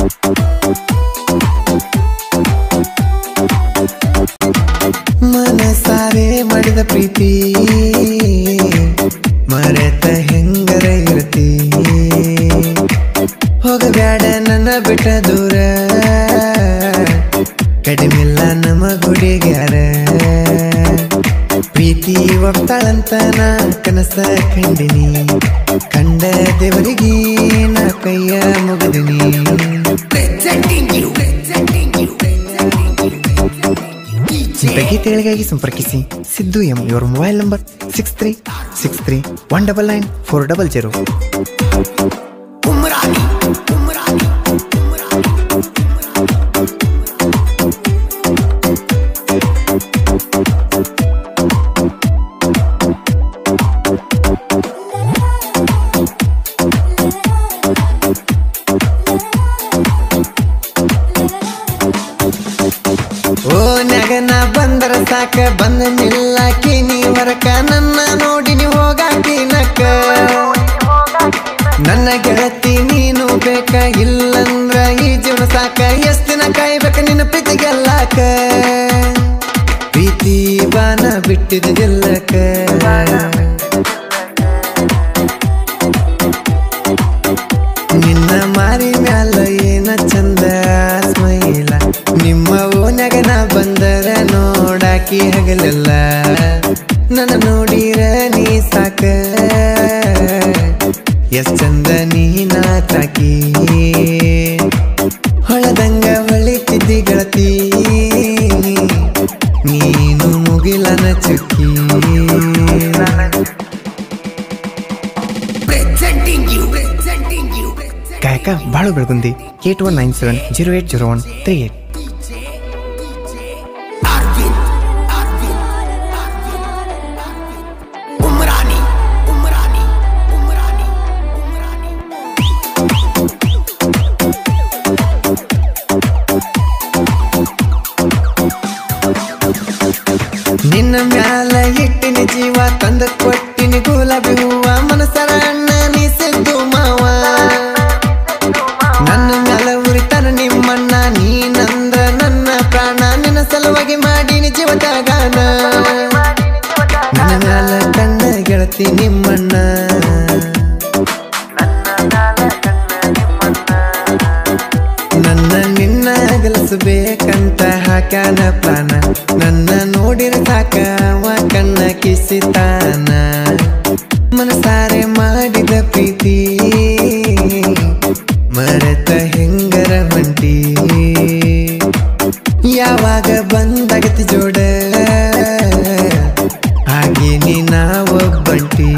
ಮನಸಾರೆ ಮಾಡಿದ ಪ್ರೀತಿ ಮರೆತ ಹೆಂಗರ ಇರ್ತಿ ಹೋಗಬ್ಯಾಡ ನನ್ನ ಬಿಟ್ಟ ದೂರ ಕಡಿಮಿಲ್ಲ ನಮ್ಮ ಗುಡಿಗ್ಯಾರ ಪ್ರೀತಿ ಒಪ್ತಾಳಂತ ನಾ ಕನಸ ಕಂಡಿನಿ ಕಂಡ ದೇವರಿಗೆ ನಾ ಕೈಯ ಮುಗದಿನಿ ಇಂಥ ಗೀತೆಗಳಿಗಾಗಿ ಸಂಪರ್ಕಿಸಿ ಸಿದ್ದು ಎಂ. ಇವರ ಮೊಬೈಲ್ ನಂಬರ್ 6363199400. ಓ ನಗನ ಬಂದರ ಸಾಕ ಬಂದ ನಿಲ್ಲಾಕಿ ನೀ ಹೊರಕ ನನ್ನ ನೋಡಿ ನೀ ಹೋಗಾಕಿ ನಕ್ಕ ನನ್ನ ಗೆಳತಿ ನೀನು ಬೇಕ ಇಲ್ಲಂದ್ರ ಈ ಜೀವನ ಸಾಕ ಎಷ್ಟ್ ದಿನ ಕಾಯ್ಬೇಕ ನಿನ್ನ ಪ್ರೀತಿ ಗೆಲ್ಲಾಕ ಪ್ರೀತಿ ಬಾನ ಬಿಟ್ಟಿದ ಗೆಲ್ಲಕ ನಿನ್ನ ಮಾರಿ ಮ್ಯಾಲ ಏನ ಚಂದ ಸ್ಮೈಲ ನಿಮ್ಮ ಓನ್ಯಾಗ ನಾ ಬಂದರ ನೋಡಾಕಿ ಹಗಲೆಲ್ಲ ನನ್ನ ನೋಡಿರ ನೀ ಸಾಕ ಎಷ್ಟ್ ಚಂದ ನೀ ನಾಚಾಕಿ ಹೊಳದಂಗ ಹೊಳಿತಿದ್ದಿ ಗೆಳತಿ ನೀನು ಮುಗಿಲನ ಚುಕ್ಕಿ ಗಾಯಕ ಬಾಳು ಬೆಳಗುಂದಿ 8197080138. ನಿನ್ನ ಮ್ಯಾಲ ಇಟ್ಟಿನ ಜೀವ ತಂದ ಕೊಟ್ಟಿನ ಗುಲಾಬಿ ಹೂವ ಮನಸರ ಅಣ್ಣ ನೀ ಸಿದ್ದು ಮಾವ ನನ್ನ ಮ್ಯಾಲ ಉರಿತನ ನಿಮ್ಮಣ್ಣ ನೀನಂದ್ರ ನನ್ನ ಪ್ರಾಣ ನಿನ್ನ ಸಲುವಾಗಿ ಮಾಡೀನಿ ಜೀವದಾಗಾನ ನನ್ನ ಮ್ಯಾಲ ಕಣ್ಣ ಗೆಳತಿ ನಿಮ್ಮಣ್ಣ ನನ್ನ ನಿನ್ನ ಗೆಲ್ಲಿಸಬೇಕಂತ ಹಾಕ್ಯಾನ ಪ್ರಾಣ ನನ್ನ ನೋಡಿರ ಸಾಕವ ಕಣ್ಣ ಕಿಸಿತಾನ ಮನಸಾರೆ ಮಾಡಿದ ಪ್ರೀತಿ ಮರೆತ ಹೆಂಗರ ಹೊಂಟಿ ಯಾವಾಗ ಬಂದಾಗತಿ ಜೋಡ ಹಾಗೆ ನೀ ನಾವೊಬ್ಬಂಟಿ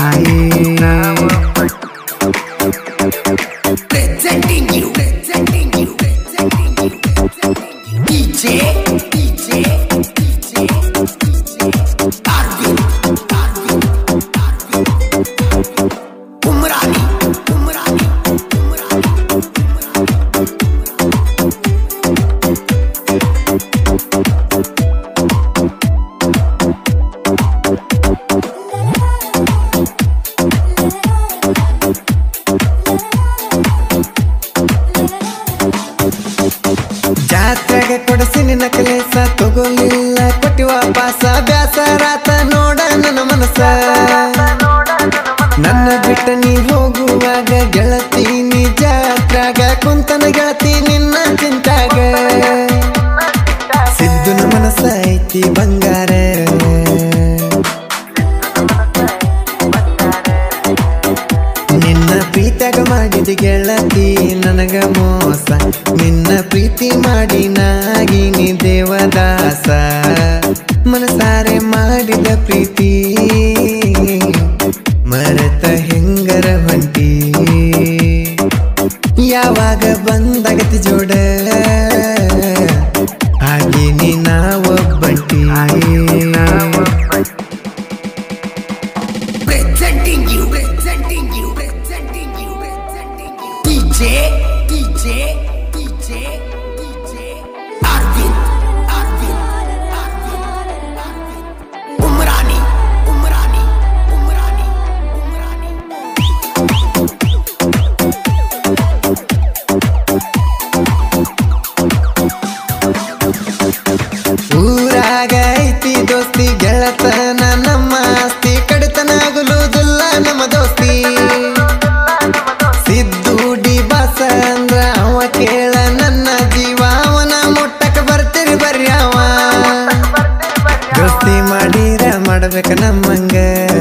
ಜಾತ್ರೆಗೆ ಕೊಡಿಸಿ ನಿನ್ನ ಕಲೇಸ ತಗೋಲಿಲ್ಲ ಕೊಟ್ಟಿ ವಾಪಾಸ ಬ್ಯಾಸರಾತ ನೋಡ ನನ್ನ ಮನಸ ನನ್ನ ಬಿಟ್ಟ ನೀ ಹೋಗುವಾಗ ಗೆಳತಿ ನೀ ಜಾತ್ರಾಗ ಕುಂತನ ಗೆಳತಿ ನಿನ್ನ ಚಿಂತಾಗ ಸಿದ್ದುನ ಮನಸ ಐತಿ ಬಂಗಾರ ನಿನ್ನ ಪ್ರೀತಿಯಾಗ ಮಾಡಿದ ಗೆಳತಿ ನನಗ ಮೋಸ ನಿನ್ನ ಪ್ರೀತಿ ಮಾಡಿ ನಾಗಿನಿ ದೇವದಾಸ ಮನಸಾರೆ ಮಾಡಿದ ಪ್ರೀತಿ ಮರೆತ ಹೆಂಗರ ಹೊಂಟಿ ಯಾವಾಗ ಬಂದಾಗತಿ ಜೋಡ ಹಾಗೆ ನೀ ನಾವೊಬ್ಬಂಟಿ ಜಾಸ್ತಿ ಗೆಳತನ ನಮ್ಮ ಆಸ್ತಿ ಕಡಿತನ ಆಗುವುದಿಲ್ಲ ನಮ್ಮ ದೋಸ್ತಿ ಸಿದ್ದು ಡಿ ಬಾಸ ಅಂದ್ರ ಅವ ಕೇಳ ನನ್ನ ಜೀವ ಅವನ ಮುಟ್ಟಕ ಬರ್ತೀರಿ ಬರ್ರಿ ಅವ ದೋಸ್ತಿ ಮಾಡೀರ ಮಾಡಬೇಕ ನಮ್ಮಂಗ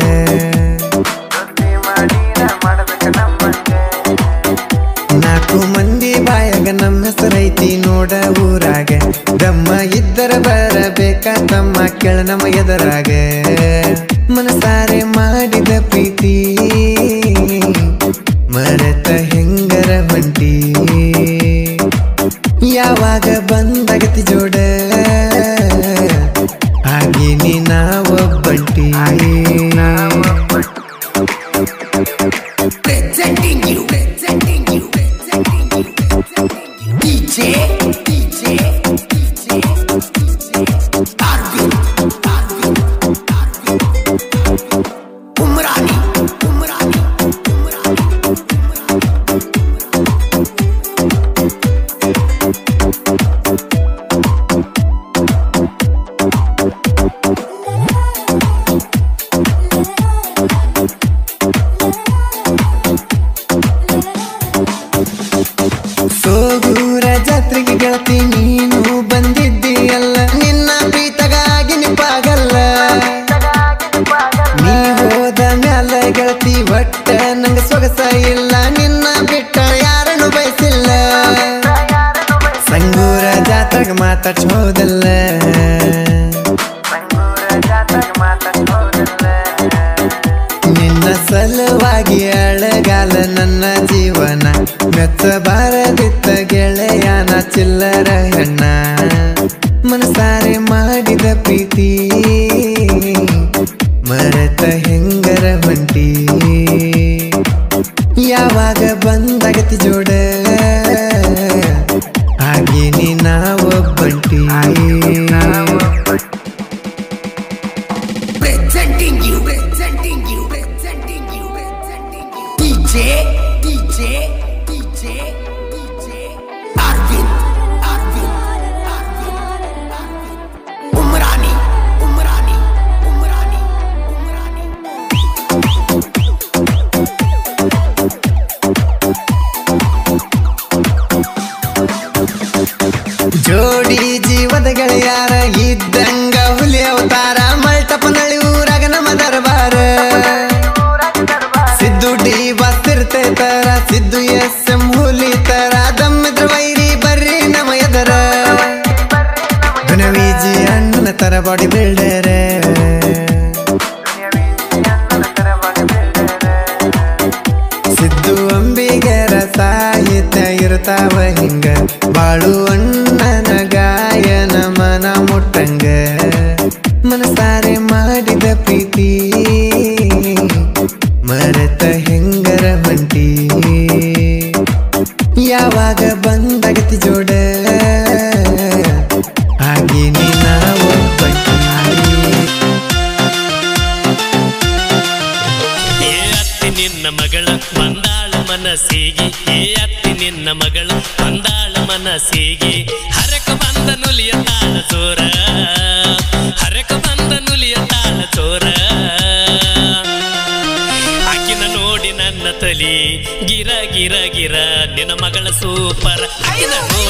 ನಾಲ್ಕು ಮಂದಿ ಬಾಯಾಗ ನಮ್ಮ ಹೆಸರೈತಿ ನೋಡ ಊರಾಗ ದಮ್ಮ ಇದ್ದರ ಬರಬೇಕ ತಮ್ಮ ಕೇಳ ನಮ್ಮ ಎದರಾಗ ಮನಸಾರೆ ಮಾಡಿದ ಪ್ರೀತಿ ಮರೆತ ಹೆಂಗರ ಹೊಂಟಿ ಯಾವಾಗ ಬಂದಾಗತಿ ಜೋಡ ಹಾಗೆ ನೀ ನಾವೊಬ್ಬಂಟಿ ಸೋಗೂರ ಜಾತ್ರೆಗೆ ಗೆಳತಿ ನೀನು ಬಂದಿದ್ದಿ ಅಲ್ಲ ನಿನ್ನ ಪ್ರೀತಗಾಗಿ ನಿಪಾಗಲ್ಲ ನೀ ಹೋದ ಮ್ಯಾಲ ಗೆಳತಿ ಒಟ್ಟ ನಂಗ ಸೊಗಸ ಇಲ್ಲ ನಿನ್ನ ಬಿಟ್ಟ ಯಾರನ್ನು ಬಯಸಿಲ್ಲ ಸಂಗೂರ ಜಾತ್ರೆಗೆ ಮಾತಾಡ್ಸೋದಲ್ಲ ನಿನ್ನ ಸಲುವಾಗಿ ಅಳಗಾಲ ನನ್ನ ಜೀವನ ಮೆಚ್ಚಬಾರದಿತ್ತ ಗೆಳೆಯನ ಚಿಲ್ಲರ ಹೆಣ್ಣ ಮನಸಾರೆ ಮಾಡಿದ ಪ್ರೀತಿ ಮರೆತ ಹೆಂಗರ ಹೊಂಟಿ ಯಾವಾಗ ಬಂದಾಗತಿ ಜೋಡ ಹಾಗೆ ನೀ ನಾವೊಬ್ಬಂಟಿ ಜೋಡಿ ಜೀವದ ಗೆಳೆಯಾರ ಇದ್ದಂಗ ಹುಲಿ ಅವತಾರ ಮಲ್ಟಪನಳಿ ಊರಾಗ ನಮ್ಮ ದರ್ಬಾರ ಸಿದ್ದು ಡಿ ಬಾಸ್ತಿರ್ತೆ ತರ ಸಿದ್ದು ಎಸ್.ಎಂ. ಹುಲಿ ತರ ದಮ್ಮಿದ್ರ ವೈರಿ ಬರ್ರಿ ನಮ್ಮ ಎದರ ದುನವೀಜಿ ಅಣ್ಣನ ತರ ಬಾಡಿ ಬಿಲ್ಡರ್ ಸಿದ್ದು ಅಂಬಿಗರ ಸಾಹಿತ್ಯ ಇರ್ತಾವ ಹಿಂಗ ಬಾಳು ಅಣ್ಣನ ಗಾಯನ ಮನ ಮುಟ್ಟಂಗ ಮನಸಾರೆ ಮಾಡಿದ ಪ್ರೀತಿ ಮರೆತ ಹೆಂಗರ ಹೊಂಟಿ ಯಾವಾಗ ಬಂದಾಗತಿ ಜೋಡ ಹಾಗೆ ನೀ ನಾವೊಬ್ಬಂಟಿ ನಿನ್ನ ಮಗಳ ಬಂದಾಳ ಮನಸ್ಸಿಗೆ ಅತ್ತಿ ನಿನ್ನ ಮಗಳ ಬಂದಾಳ ಮನಸ್ಸಿಗೆ ಹರಕ ಬಂದ ನುಲಿಯ ತಾಳ ಚೋರ ಹರಕ ಬಂದ ನುಲಿಯ ತಾಳ ಚೋರ ಆಕಿನ ನೋಡಿ ನನ್ನ ತಲಿ ಗಿರ ಗಿರ ಗಿರ ನಿನ್ನ ಮಗಳ ಸೂಪರ್ ಆಕಿನ